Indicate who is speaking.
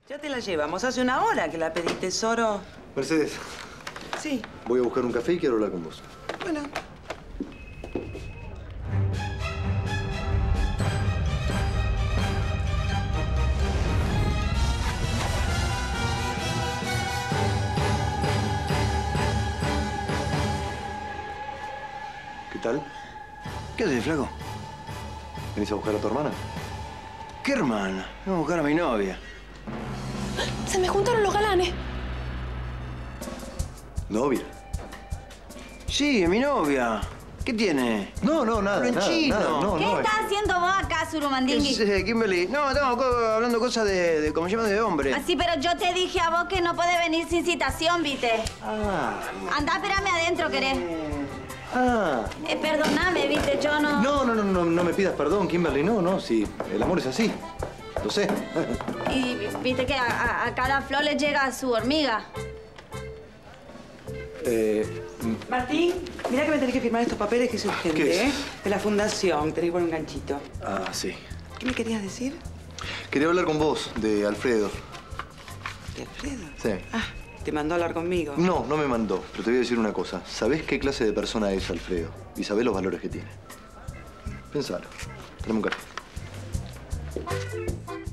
Speaker 1: Ya te la llevamos. Hace una hora que la pedí, tesoro.
Speaker 2: Mercedes.
Speaker 1: Sí.
Speaker 2: Voy a buscar un café y quiero hablar con vos.
Speaker 1: Bueno.
Speaker 2: ¿Qué tal?
Speaker 3: ¿Qué haces, flaco?
Speaker 2: ¿Venís a buscar a tu hermana?
Speaker 3: ¿Qué hermana? Voy a buscar a mi novia.
Speaker 4: Se me juntaron los galanes.
Speaker 2: ¿Novia?
Speaker 3: Sí, es mi novia. ¿Qué tiene?
Speaker 2: No, nada,
Speaker 3: Pero en chino.
Speaker 2: no,
Speaker 5: ¿Qué
Speaker 2: no.
Speaker 5: estás haciendo vos acá, Surumandingui?
Speaker 3: Kimberly. No, estamos hablando cosas de ¿cómo se llama? De hombre.
Speaker 5: Así, pero yo te dije a vos que no podés venir sin citación, ¿viste?
Speaker 2: Ah.
Speaker 5: Andá, espérame adentro, ¿querés?
Speaker 2: Ah.
Speaker 5: Perdóname, ¿viste? Yo no...
Speaker 2: No me pidas perdón, Kimberly. No, sí. El amor es así. Lo sé.
Speaker 5: Y viste que a cada flor le llega su hormiga.
Speaker 1: Martín, mira que me tenés que firmar estos papeles que es urgente,
Speaker 2: ¿Qué es?
Speaker 1: De la fundación. Tenés que poner un ganchito.
Speaker 2: Ah, sí.
Speaker 1: ¿Qué me querías decir?
Speaker 2: Quería hablar con vos, de Alfredo.
Speaker 1: ¿De Alfredo?
Speaker 2: Sí.
Speaker 1: Ah, te mandó a hablar conmigo.
Speaker 2: No me mandó. Pero te voy a decir una cosa. ¿Sabés qué clase de persona es Alfredo? Y sabés los valores que tiene. Pensalo. Tenemos un café.